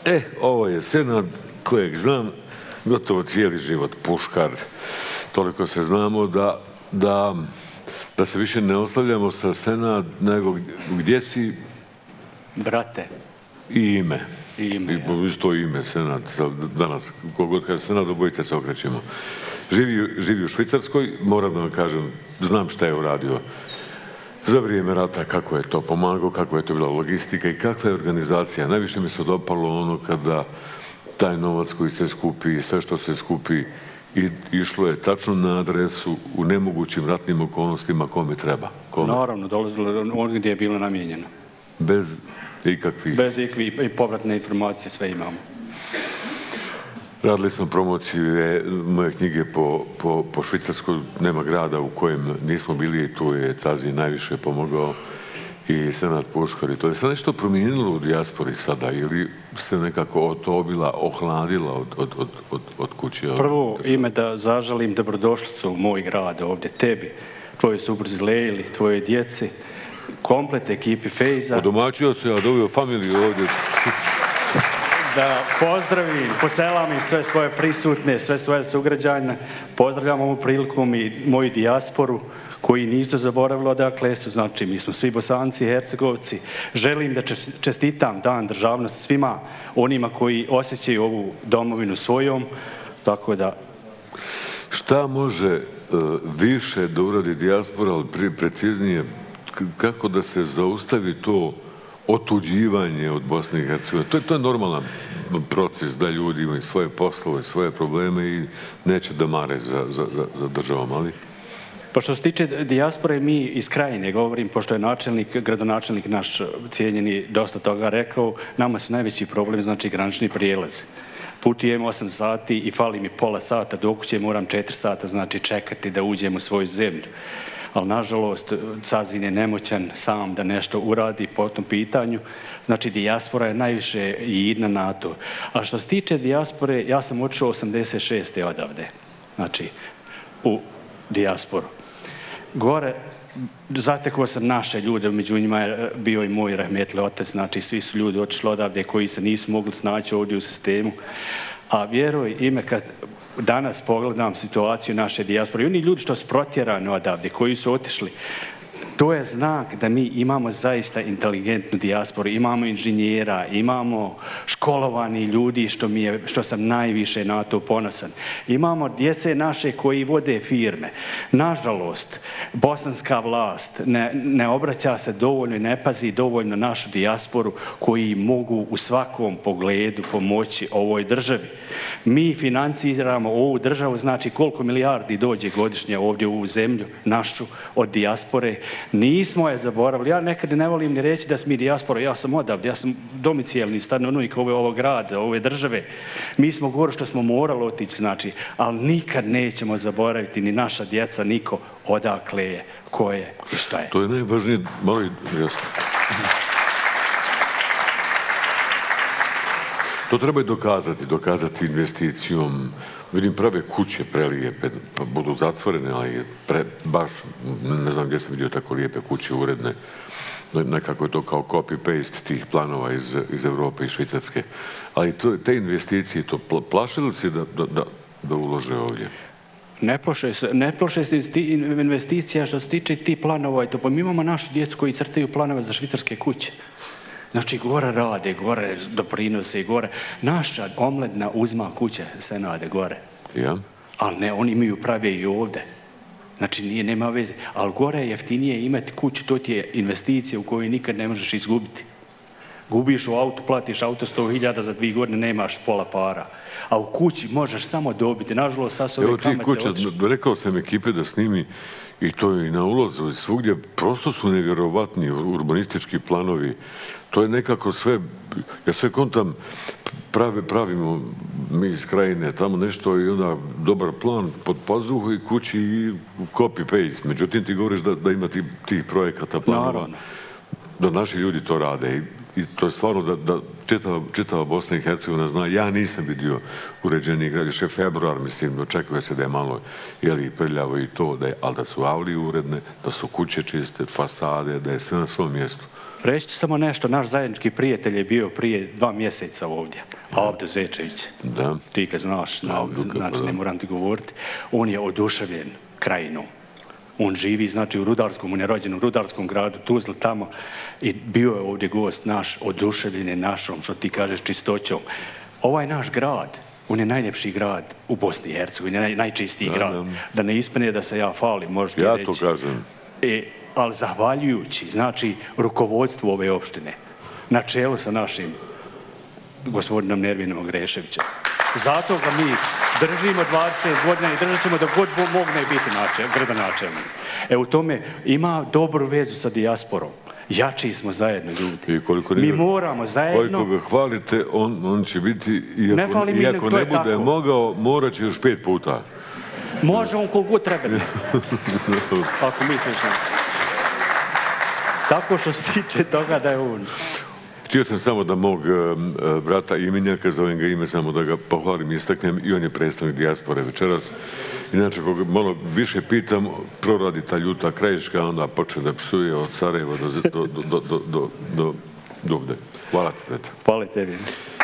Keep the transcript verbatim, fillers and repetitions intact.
E, ovo je Senad kojeg znam gotovo cijeli život, Puškar. Toliko se znamo da, da, da se više ne ostavljamo sa Senad, nego gdje si? Brate. I ime. I ime, I, isto ime, Senad. Danas, kogod kaže Senad, obojite se okrećemo. Živi, živi u Švicarskoj, moram da vam kažem, znam šta je uradio za vrijeme rata, kako je to pomagao, kako je to bila logistika i kakva je organizacija. Najviše mi se dopalo ono kada taj novac koji se skupi i sve što se skupi i išlo je tačno na adresu u nemogućim ratnim okolnostima kome treba. Kome? Naravno, dolazilo ono gdje je bilo namijenjeno. Bez ikakvih... Bez ikakvih i povratne informacije sve imamo. Radili smo promocije moje knjige po, po, po Švicarskoj, nema grada u kojem nismo bili i tu je Tazi najviše pomogao i Senad Puškar i to je sve nešto promijenilo u dijaspori sada ili se nekako otobila, ohladila od, od, od, od, od kuće? Prvo ime da zažalim dobrodošlicu u moj grad ovdje, tebi, tvojoj supruzi Lejli, tvojoj djeci, komplet ekipi Fejza. Odomaćio se, ja doveo familiju ovdje. Da pozdravim, poselam im sve svoje prisutne, sve svoje sugrađane. Pozdravljam ovom prilikom i moju dijasporu koji nisu zaboravili odakle su, znači mi smo svi Bosanci i Hercegovci. Želim da čestitam Dan državnosti svima onima koji osjećaju ovu domovinu svojom, tako da... Šta može uh, više da uradi dijaspora, ali pre, preciznije, kako da se zaustavi to otuđivanje od Bosne i Hercegovine? To je, to je normalan proces da ljudi imaju svoje poslove, svoje probleme i neće da mare za, za, za državom, ali... Pa što se tiče dijaspore, mi iz Krajine govorim, pošto je načelnik, gradonačelnik naš cijenjeni dosta toga rekao, nama su najveći problem, znači granični prijelaz. Putujem osam sati i fali mi pola sata, dok će moram četiri sata, znači čekati da uđem u svoju zemlju. Ali nažalost Cazin je nemoćan sam da nešto uradi po tom pitanju. Znači dijaspora je najviše jedna na to. A što se tiče dijaspore, ja sam otišao osamdeset šeste odavde, znači u dijasporu. Gore zatekao sam naše ljude, među njima je bio i moj rahmetli otac, znači svi su ljudi otišli odavde koji se nisu mogli snaći ovdje u sistemu. A vjeruj ime, kad danas pogledam situaciju naše dijaspore i oni ljudi što su protjerani odavde, koji su otišli, to je znak da mi imamo zaista inteligentnu dijasporu, imamo inženjera, imamo školovani ljudi, što, mi je, što sam najviše na to ponosan. Imamo djece naše koji vode firme. Nažalost, bosanska vlast ne, ne obraća se dovoljno i ne pazi dovoljno našu dijasporu koji mogu u svakom pogledu pomoći ovoj državi. Mi financiramo ovu državu, znači koliko milijardi dođe godišnje ovdje u ovu zemlju našu od dijaspore. Nismo je zaboravili. Ja nekad ne volim ni reći da smo mi dijaspora. Ja sam odavde, ja sam domicijelni stanovnik ovog grada, ove države. Mi smo gore što smo morali otići, znači, ali nikad nećemo zaboraviti ni naša djeca, niko odakle je, ko je i šta je. To je najvažnije, malo jasno. To treba i dokazati, dokazati investicijom. Vidim prave kuće prelijepe, pa budu zatvorene, ali pre, baš, ne znam gdje sam vidio tako lijepe kuće uredne. Nekako je to kao copy-paste tih planova iz, iz Evrope i Švicarske. Ali to, te investicije, to plašili se da, da, da, da ulože ovdje? Ne plaše se, ne plaše se investicija što se tiče ti planova. To, pa mi imamo našu djecu koji crtaju planove za švicarske kuće. Znači, gore rade, gore doprinose i gore. Naša omledna uzma kuće se nade gore. Ja. Ali ne, oni imaju prave i ovdje. Znači, nije, nema veze. Ali gore je jeftinije imati kuću, to ti je investicija u kojoj nikad ne možeš izgubiti. Gubiš u auto, platiš auto sto hiljada, za dvije godine nemaš pola para. A u kući možeš samo dobiti. Nažalost, sad su ove kamate otišli. Evo ti kuća, rekao sam ekipe da snimi i to je i na ulazu i svugdje. Prosto su nevjerovatni urbanistički planovi. To je nekako sve, ja sve kontam, prave, pravimo mi iz Krajine, tamo nešto i onda dobar plan pod pazuhu i kući i copy-paste. Međutim, ti govoriš da, da ima tih, tih projekata planova. Naravno. Da naši ljudi to rade i, i to je stvarno da, da čitava, čitava Bosna i Hercegovina zna. Ja nisam vidio uređeniji grad, još je februar, mislim, očekuje se da je malo jeli, prljavo i to, da je, ali da su avlije uredne, da su kuće čiste, fasade, da je sve na svom mjestu. Reći ću samo nešto, naš zajednički prijatelj je bio prije dva mjeseca ovdje, Avdo Zečević. Da. Ti ga znaš, znači ne moram ti govoriti. On je oduševljen krajinom. On živi, znači, u rudarskom, on je rođen u rudarskom gradu, Tuzli tamo, i bio je ovdje gost naš, oduševljen je našom, što ti kažeš, čistoćom. Ovaj naš grad, on je najljepši grad u Bosni i Hercegovini, naj, najčistiji da, grad. Da. da ne ispane da se ja falim, možete ja reći. Ja to kažem. E, ali zahvaljujući, znači, rukovodstvu ove opštine, na čelu sa našim gospodinom Nervinom Ogreševićem. Zato ga mi držimo dvadeset godina i držat ćemo da god mogne biti gradonačelnik. E, u tome ima dobru vezu sa dijasporom. Jači smo zajedno, ljudi. Mi moramo zajedno... Koliko ga hvalite, on, on će biti, iako ne, iako ne bude tako. mogao, morat će još pet puta. Može on koliko god treba. Ako misliš... Tako što se tiče toga da je on... Htio sam samo da mog uh, brata imenjaka, zovem ga ime, samo da ga pohvalim i istaknem, i on je predstavnik dijaspore večeras. Inače, koga malo više pitam, proradi ta ljuta krajiška, onda počne da psuje od Sarajeva do, do, do, do, do, do, do ovde. Hvala ti, teta. Hvala tebi.